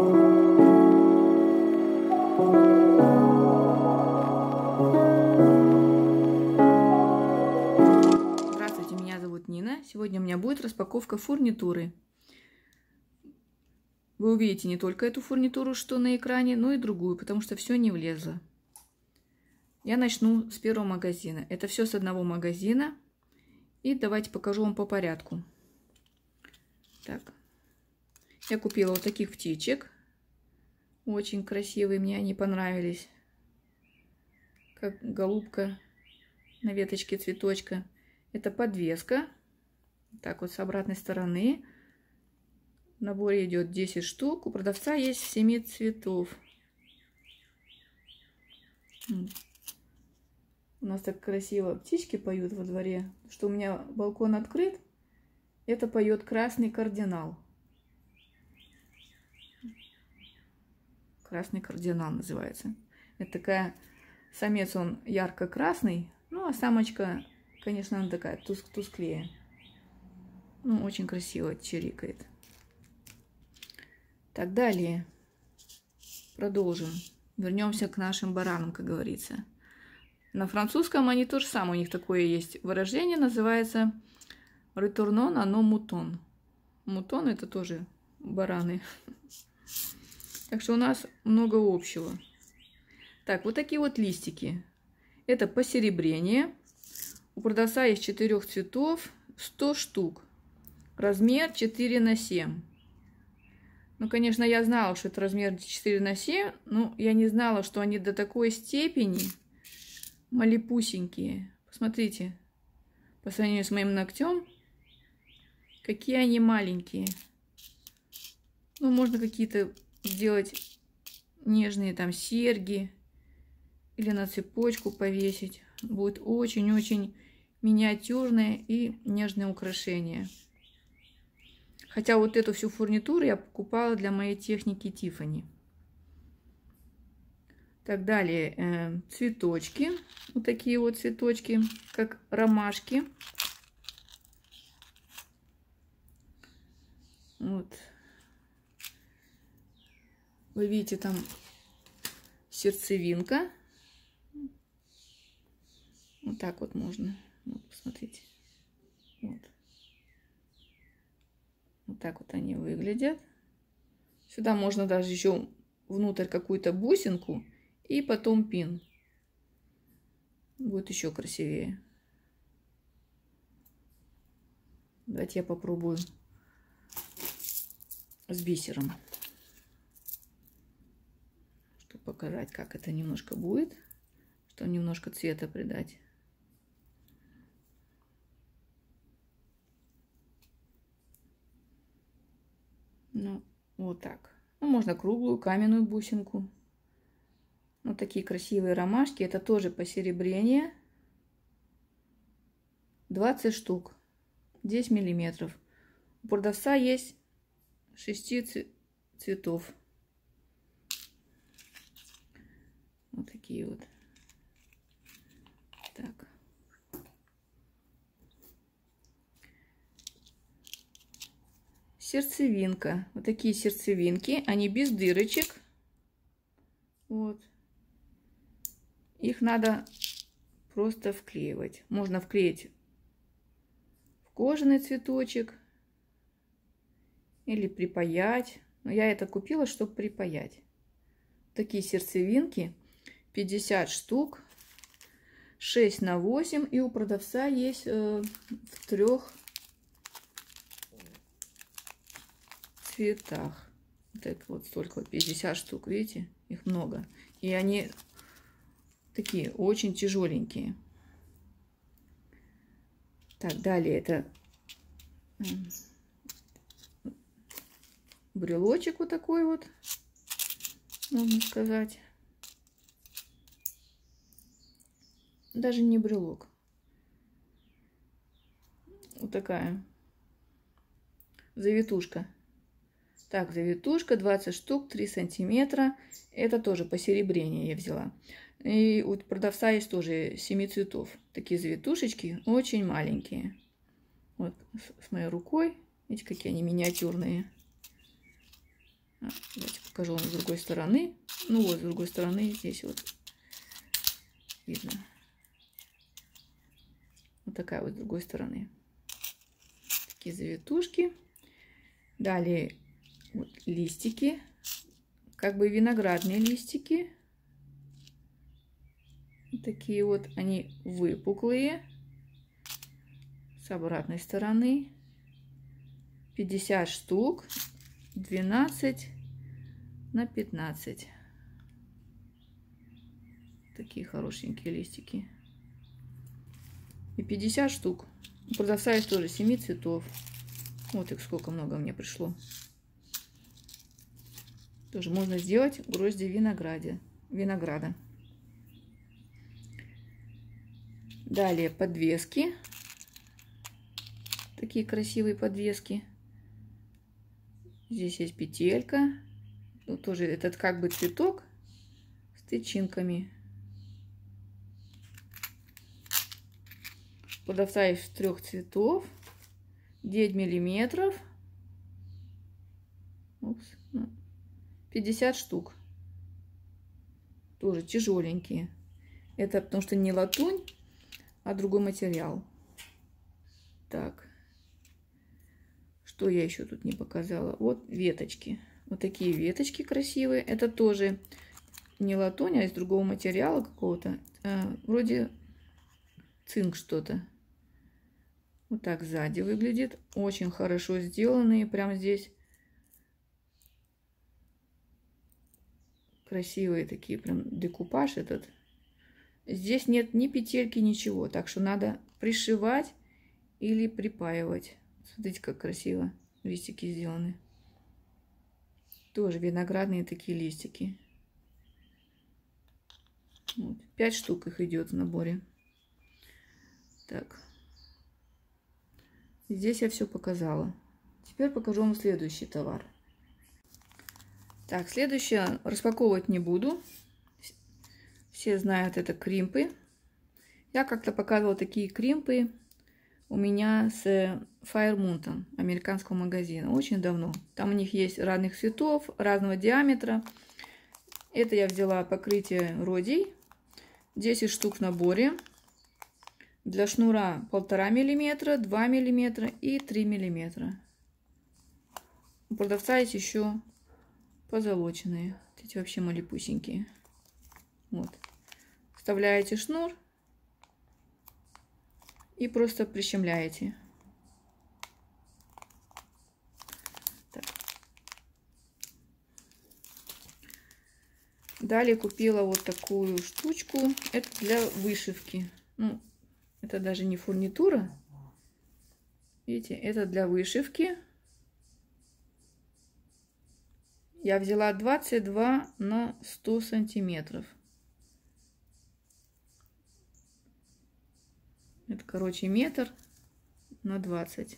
Здравствуйте, меня зовут Нина. Сегодня у меня будет распаковка фурнитуры. Вы увидите не только эту фурнитуру, что на экране, но и другую, потому что все не влезло. Я начну с первого магазина. Это все с одного магазина. И давайте покажу вам по порядку. Так. Я купила вот таких птичек. Очень красивые, мне они понравились. Как голубка на веточке цветочка. Это подвеска. Так вот с обратной стороны. В наборе идет 10 штук. У продавца есть 7 цветов. У нас так красиво птички поют во дворе, что у меня балкон открыт. Это поет красный кардинал. Красный кардинал называется. Это такая... Самец он ярко-красный, ну а самочка, конечно, она такая тусклее. Ну, очень красиво чирикает. Так, далее. Продолжим. Вернемся к нашим баранам, как говорится. На французском они то же самое. У них такое есть выражение, называется «retournon à nos moutons». Мутон это тоже бараны. Так что у нас много общего. Так, вот такие вот листики. Это посеребрение. У продавца есть 4 цветов, 100 штук. Размер 4 на 7. Ну, конечно, я знала, что это размер 4 на 7, но я не знала, что они до такой степени малепусенькие. Посмотрите, по сравнению с моим ногтем, какие они маленькие. Ну, можно какие-то сделать нежные там серьги или на цепочку повесить. Будет очень-очень миниатюрное и нежное украшение. Хотя вот эту всю фурнитуру я покупала для моей техники Тиффани. Так, далее цветочки. Вот такие вот цветочки, как ромашки. Вот. Вы видите, там сердцевинка. Вот так вот можно. Вот, посмотрите. Вот. Вот так вот они выглядят. Сюда можно даже еще внутрь какую-то бусинку и потом пин. Будет еще красивее. Давайте я попробую с бисером, чтобы показать, как это немножко будет, чтобы немножко цвета придать. Ну, вот так. Ну, можно круглую каменную бусинку. Вот такие красивые ромашки. Это тоже посеребрение. 20 штук. 10 миллиметров. У продавца есть 6 цветов. Вот такие вот. Так. Сердцевинка. Вот такие сердцевинки. Они без дырочек. Вот. Их надо просто вклеивать. Можно вклеить в кожаный цветочек. Или припаять. Но я это купила, чтобы припаять. Такие сердцевинки. 50 штук. 6 на 8. И у продавца есть в 3 цветах. Вот это вот столько, 50 штук, видите? Их много. И они такие очень тяжеленькие. Так, далее это брелочек вот такой вот, можно сказать. Даже не брелок. Вот такая завитушка. Так, завитушка, 20 штук, 3 сантиметра. Это тоже посеребрение я взяла. И у продавца есть тоже 7 цветов. Такие завитушечки, очень маленькие. Вот с моей рукой. Видите, какие они миниатюрные. Давайте покажу вам с другой стороны. Ну вот, с другой стороны здесь вот видно. Вот такая вот с другой стороны. Такие завитушки. Далее вот листики. Как бы виноградные листики. Вот такие вот они выпуклые. С обратной стороны. 50 штук. 12 на 15. Такие хорошенькие листики. И 50 штук. У продавца есть тоже 7 цветов. Вот их сколько много мне пришло. Тоже можно сделать грозди винограда. Далее подвески. Такие красивые подвески. Здесь есть петелька. Тут тоже этот как бы цветок с тычинками. У продавца есть 3 цветов. 9 миллиметров. 50 штук. Тоже тяжеленькие. Это потому что не латунь, а другой материал. Так. Что я еще тут не показала? Вот веточки. Вот такие веточки красивые. Это тоже не латунь, а из другого материала какого-то. Вроде цинк что-то. Вот так сзади выглядит. Очень хорошо сделанные. Прям здесь красивые такие. Прям декупаж этот. Здесь нет ни петельки, ничего. Так что надо пришивать или припаивать. Смотрите, как красиво листики сделаны. Тоже виноградные такие листики. Вот. 5 штук их идет в наборе. Так. Здесь я все показала. Теперь покажу вам следующий товар. Так, следующее распаковывать не буду. Все знают, это кримпы. Я как-то показывала такие кримпы у меня с Fire Mountain, американского магазина. Очень давно. Там у них есть разных цветов, разного диаметра. Это я взяла покрытие Родий. 10 штук в наборе. Для шнура 1,5 мм, 2 мм и 3 мм. У продавца есть еще позолоченные. Эти вообще малепусенькие. Вот. Вставляете шнур и просто прищемляете. Так. Далее купила вот такую штучку. Это для вышивки. Ну, это даже не фурнитура. Видите, это для вышивки. Я взяла 22 на 100 сантиметров. Это, короче, метр на 20.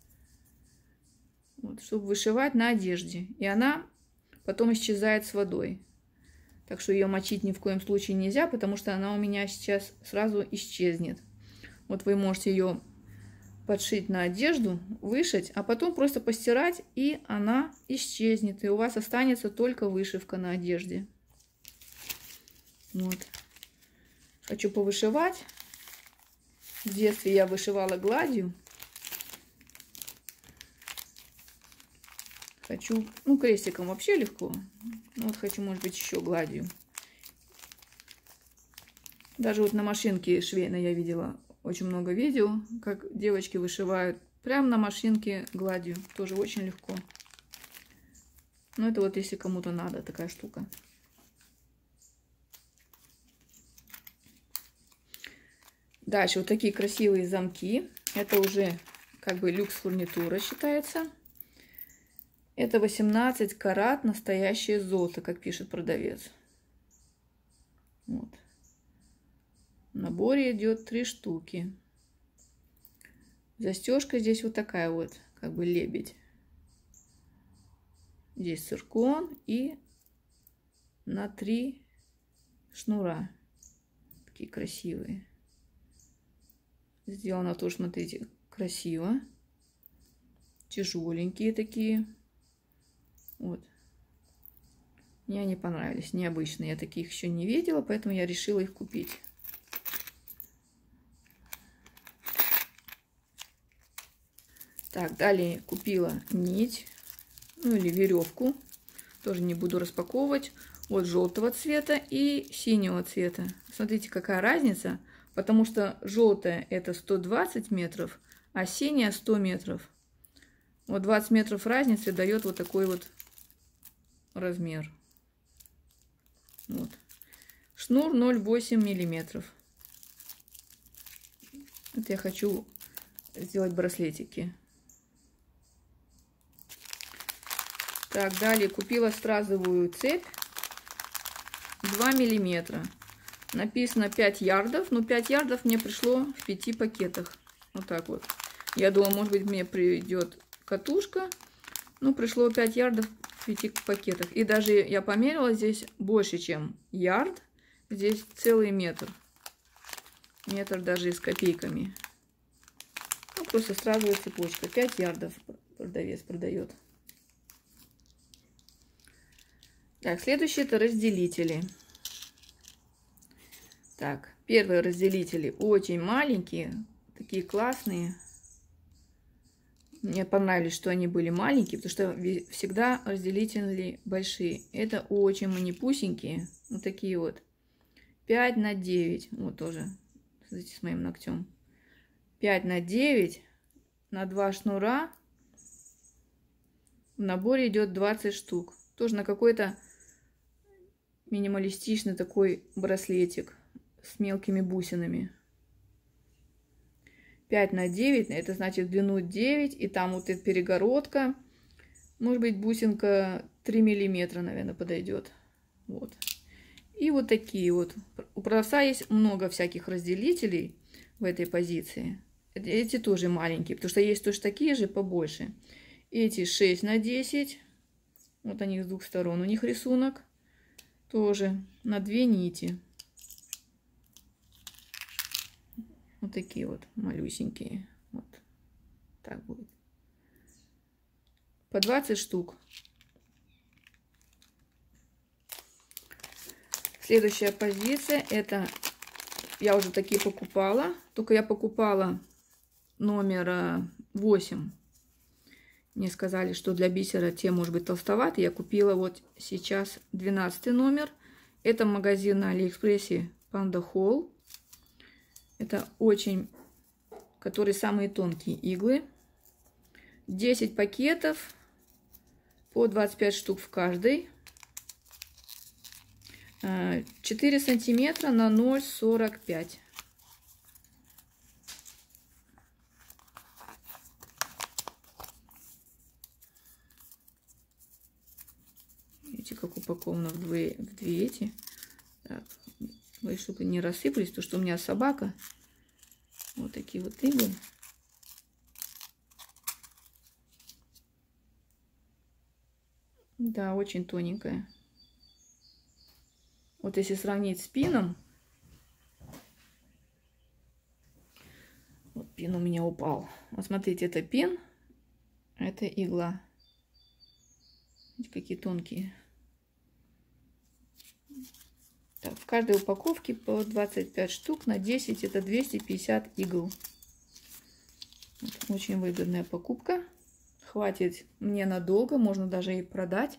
Вот, чтобы вышивать на одежде. И она потом исчезает с водой. Так что ее мочить ни в коем случае нельзя, потому что она у меня сейчас сразу исчезнет. Вот вы можете ее подшить на одежду, вышить, а потом просто постирать, и она исчезнет. И у вас останется только вышивка на одежде. Вот. Хочу повышивать. В детстве я вышивала гладью. Хочу, ну, крестиком вообще легко. Ну, вот хочу, может быть, еще гладью. Даже вот на машинке швейной я видела очень много видео, как девочки вышивают прямо на машинке гладью. Тоже очень легко. Но это вот если кому-то надо такая штука. Дальше вот такие красивые замки. Это уже как бы люкс-фурнитура считается. Это 18 карат настоящее золото, как пишет продавец. Вот. В наборе идет 3 штуки. Застежка здесь вот такая вот, как бы лебедь. Здесь циркон и на 3 шнура. Такие красивые. Сделано тоже, смотрите, красиво. Тяжеленькие такие. Вот. Мне они понравились, необычные. Я таких еще не видела, поэтому я решила их купить. Так, далее купила нить, ну или веревку. Тоже не буду распаковывать. Вот желтого цвета и синего цвета. Смотрите, какая разница. Потому что желтая это 120 метров, а синяя 100 метров. Вот 20 метров разницы дает вот такой вот размер. Вот. Шнур 0,8 миллиметров. Это я хочу сделать браслетики. Так, далее купила стразовую цепь 2 миллиметра. Написано 5 ярдов, но 5 ярдов мне пришло в 5 пакетах. Вот так вот. Я думала, может быть, мне придет катушка. Но пришло 5 ярдов в 5 пакетах. И даже я померила, здесь больше, чем ярд. Здесь целый метр. Метр даже и с копейками. Ну, просто сразу цепочка. 5 ярдов продавец продает. Так, следующие это разделители. Так, первые разделители очень маленькие, такие классные. Мне понравились, что они были маленькие, потому что всегда разделители большие. Это очень манипусенькие, вот такие вот. 5 на 9, вот тоже, смотрите, с моим ногтем. 5 на 9, на 2 шнура. В наборе идет 20 штук. Тоже на какой-то минималистичный такой браслетик с мелкими бусинами. 5 на 9, это значит в длину 9, и там вот эта перегородка. Может быть, бусинка 3 миллиметра, наверное, подойдет. Вот. И вот такие вот. У продавца есть много всяких разделителей в этой позиции. Эти тоже маленькие, потому что есть тоже такие же побольше. Эти 6 на 10. Вот они с двух сторон. У них рисунок тоже на 2 нити. Вот такие вот малюсенькие. Вот так будет. По 20 штук. Следующая позиция, это я уже такие покупала. Только я покупала номер 8. Мне сказали, что для бисера те может быть толстоваты. Я купила вот сейчас 12 номер. Это магазин на Алиэкспрессе Panda Hall. Это очень, которые самые тонкие иглы. 10 пакетов по 25 штук в каждой. 4 сантиметра на 0,45. Видите, как упаковано в две эти. Так, чтобы не рассыпались, потому что у меня собака. Вот такие вот иглы. Да, очень тоненькая. Вот если сравнить с пином. Вот пин у меня упал. Вот смотрите, это пин, это игла. Видите, какие тонкие. Так, в каждой упаковке по 25 штук на 10, это 250 игл. Вот, очень выгодная покупка. Хватит мне надолго, можно даже и продать.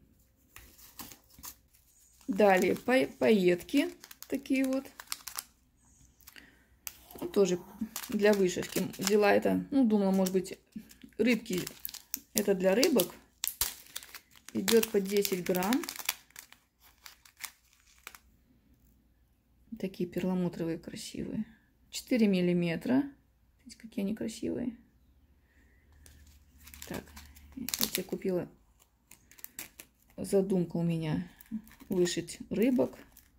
Далее пайетки такие вот. Ну, тоже для вышивки. Взяла это, ну, думала, может быть, рыбки. Это для рыбок. Идет по 10 грамм. Такие перламутровые красивые. 4 миллиметра. Видите, какие они красивые. Так, вот я купила. Задумка у меня вышить рыбок.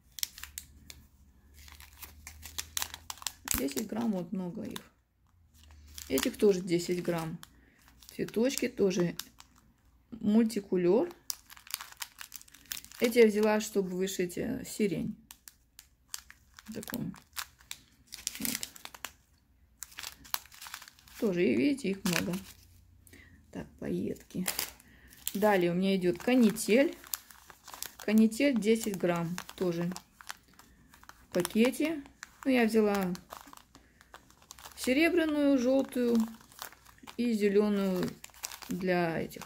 10 грамм, вот много их. Этих тоже 10 грамм. Цветочки тоже мультикулер. Эти я взяла, чтобы вышить сирень. Такую. Вот. Тоже, и видите, их много. Так, пайетки. Далее у меня идет канитель. канитель 10 грамм. Тоже в пакете. Ну, я взяла серебряную, желтую и зеленую для этих,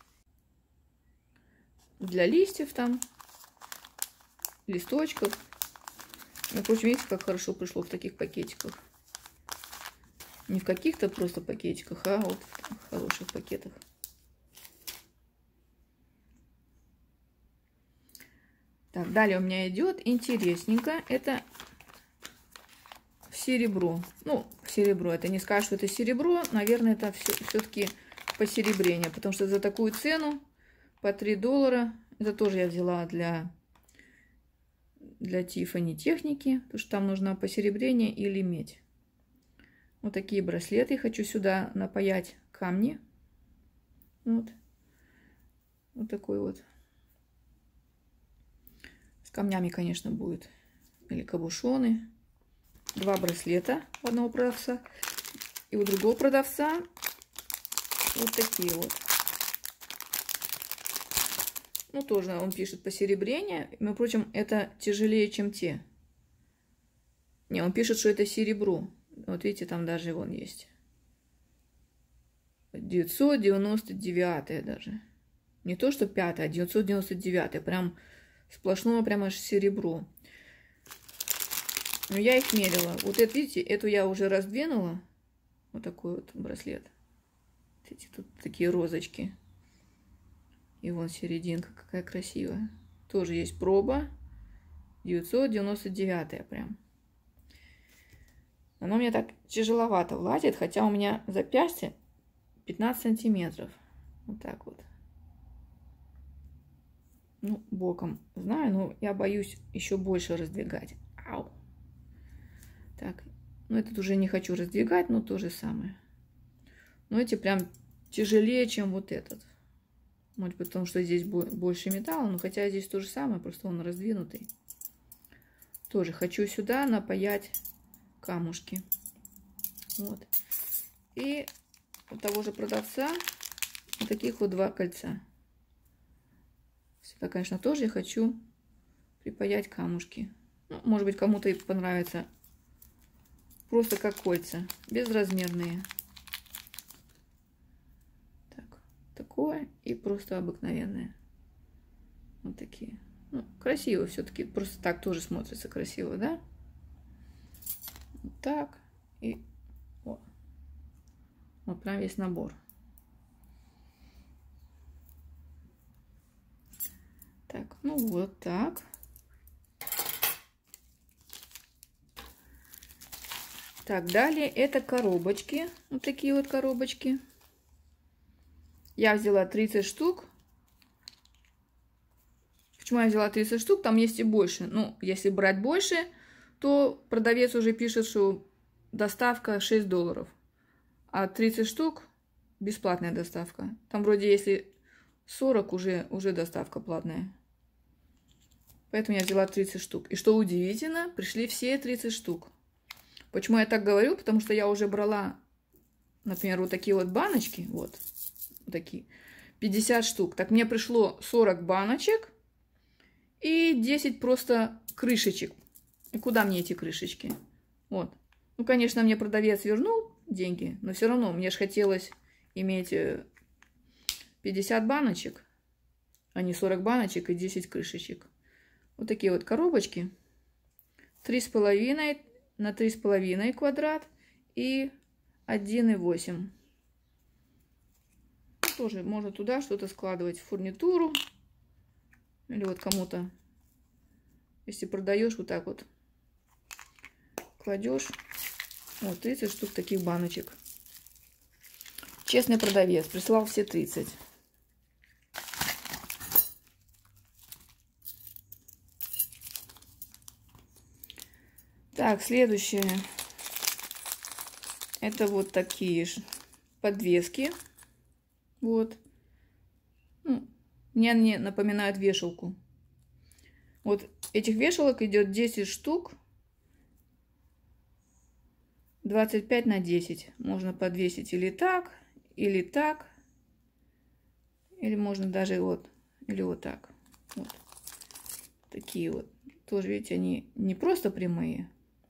для листьев там, листочков. Впрочем, видите, как хорошо пришло в таких пакетиках. Не в каких-то просто пакетиках, а вот в хороших пакетах. Так, далее у меня идет интересненько. Это серебро. Ну, серебро. Это не скажешь, что это серебро. Наверное, это все-таки посеребрение. Потому что за такую цену, по $3, это тоже я взяла для Тиффани техники. Потому что там нужно посеребрение или медь. Вот такие браслеты. Хочу сюда напаять камни. Вот. Вот такой вот. С камнями, конечно, будет. Или кабушоны. 2 браслета у одного продавца. И у другого продавца вот такие вот. Ну, тоже он пишет посеребрение. Между прочим, это тяжелее, чем те. Не, он пишет, что это серебро. Вот видите, там даже вон есть. 999 даже. Не то, что 5, а 999. Прям сплошное, прям аж серебро. Но я их мерила. Вот это, видите, эту я уже раздвинула. Вот такой вот браслет. Видите, тут такие розочки. И вон серединка какая красивая. Тоже есть проба. 999 прям. Оно мне так тяжеловато влазит, хотя у меня запястье 15 сантиметров. Вот так вот. Ну, боком знаю, но я боюсь еще больше раздвигать. Ау. Так, ну этот уже не хочу раздвигать, но то же самое. Но эти прям тяжелее, чем вот этот. Может быть, потому что здесь больше металла, но хотя здесь то же самое, просто он раздвинутый. Тоже хочу сюда напаять камушки. Вот. И у того же продавца вот таких вот 2 кольца. Сюда, конечно, тоже я хочу припаять камушки. Ну, может быть, кому-то и понравится просто как кольца, безразмерные. Так, такое и просто обыкновенное. Вот такие. Ну, красиво все-таки. Просто так тоже смотрится красиво, да? Вот так. И вот. Вот прям весь набор. Так, ну вот так. Так, далее это коробочки. Вот такие вот коробочки. Я взяла 30 штук. Почему я взяла 30 штук? Там есть и больше. Ну, если брать больше, то продавец уже пишет, что доставка $6. А 30 штук бесплатная доставка. Там вроде если 40 уже доставка платная. Поэтому я взяла 30 штук. И что удивительно, пришли все 30 штук. Почему я так говорю? Потому что я уже брала, например, вот такие вот баночки. Вот такие. 50 штук. Так мне пришло 40 баночек и 10 просто крышечек. И куда мне эти крышечки? Вот. Ну, конечно, мне продавец вернул деньги, но все равно мне же хотелось иметь 50 баночек, а не 40 баночек и 10 крышечек. Вот такие вот коробочки. 3,5 на 3,5 квадрат и 1,8. Тоже можно туда что-то складывать, фурнитуру. Или вот кому-то, если продаешь, вот так вот кладешь. Вот 30 штук таких баночек. Честный продавец прислал все 30. Так, следующее. Это вот такие же подвески. Вот. Ну, мне они напоминают вешалку. Вот этих вешалок идет 10 штук. 25 на 10. Можно подвесить или так, или так. Или можно даже вот, или вот так. Вот. Такие вот. Тоже, видите, они не просто прямые.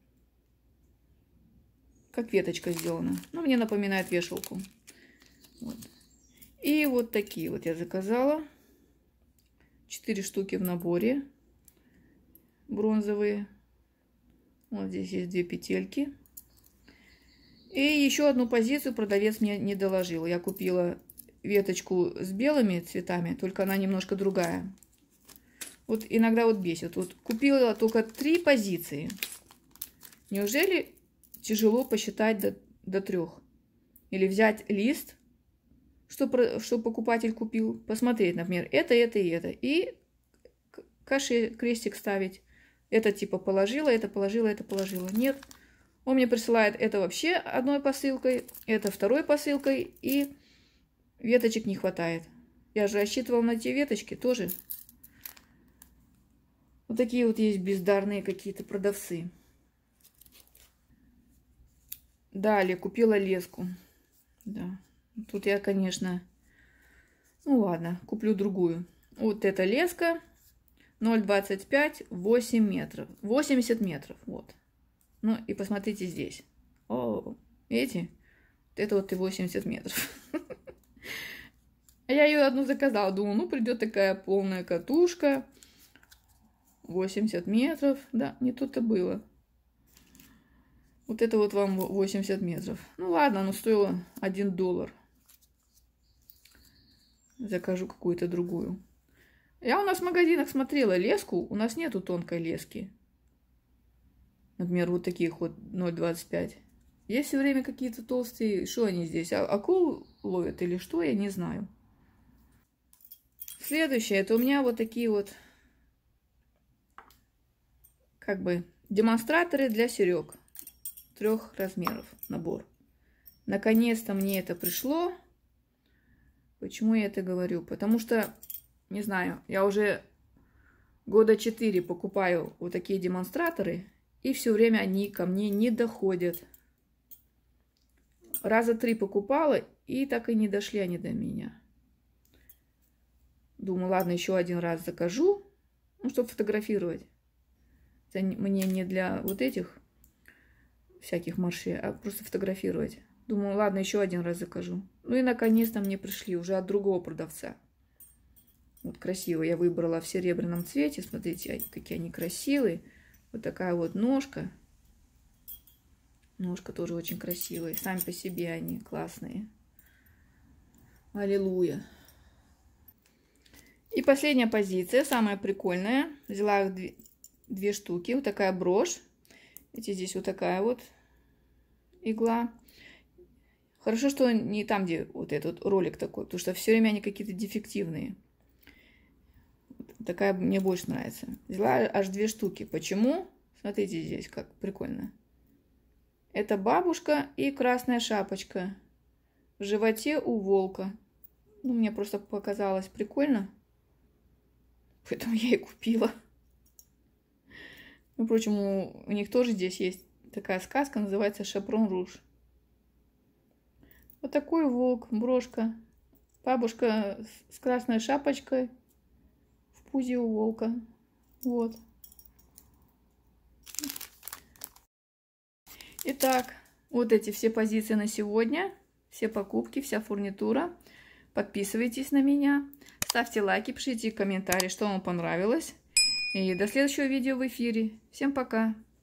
Как веточка сделана. Ну, мне напоминает вешалку. Вот. И вот такие вот я заказала. 4 штуки в наборе. Бронзовые. Вот здесь есть 2 петельки. И еще одну позицию продавец мне не доложил. Я купила веточку с белыми цветами, только она немножко другая. Вот иногда вот бесит. Вот купила только 3 позиции. Неужели тяжело посчитать до 3? Или взять лист, что покупатель купил, посмотреть, например, это и это. И крестик ставить. Это типа положила, это положила, это положила. Нет. Он мне присылает это вообще одной посылкой, это второй посылкой, и веточек не хватает. Я же рассчитывала на те веточки тоже. Вот такие вот есть бездарные какие-то продавцы. Далее купила леску. Да. Тут я, конечно... Ну ладно, куплю другую. Вот эта леска 0,25, 8 метров. 80 метров, вот. Ну и посмотрите здесь. О, видите? Это вот и 80 метров. А я ее одну заказала. Думаю, ну придет такая полная катушка. 80 метров. Да, не тут-то было. Вот это вот вам 80 метров. Ну ладно, оно стоило $1. Закажу какую-то другую. Я у нас в магазинах смотрела леску. У нас нету тонкой лески. Например, вот таких вот 0,25. Есть все время какие-то толстые. Что они здесь? Акул ловят или что? Я не знаю. Следующее. Это у меня вот такие вот как бы демонстраторы для серег. 3 размеров набор. Наконец-то мне это пришло. Почему я это говорю? Потому что, не знаю, я уже года 4 покупаю вот такие демонстраторы. И все время они ко мне не доходят. Раза 3 покупала, и так и не дошли они до меня. Думаю, ладно, еще один раз закажу, ну, чтобы фотографировать. Это мне не для вот этих всяких маршей, а просто фотографировать. Думаю, ладно, еще один раз закажу. Ну и наконец-то мне пришли уже от другого продавца. Вот красиво. Я выбрала в серебряном цвете. Смотрите, какие они красивые. Вот такая вот ножка. Ножка тоже очень красивая. Сами по себе они классные. Аллилуйя. И последняя позиция, самая прикольная. Взяла их 2 штуки. Вот такая брошь. Видите, здесь вот такая вот игла. Хорошо, что не там, где вот этот ролик такой, потому что все время они какие-то дефективные. Такая мне больше нравится. Взяла аж 2 штуки. Почему? Смотрите здесь, как прикольно. Это бабушка и красная шапочка. В животе у волка. Ну, мне просто показалось прикольно. Поэтому я и купила. Ну, впрочем, у них тоже здесь есть такая сказка, называется «Шапрон Руж». Вот такой волк, брошка. Бабушка с красной шапочкой в пузе у волка. Вот. Итак, вот эти все позиции на сегодня. Все покупки, вся фурнитура. Подписывайтесь на меня. Ставьте лайки, пишите комментарии, что вам понравилось. И до следующего видео в эфире. Всем пока!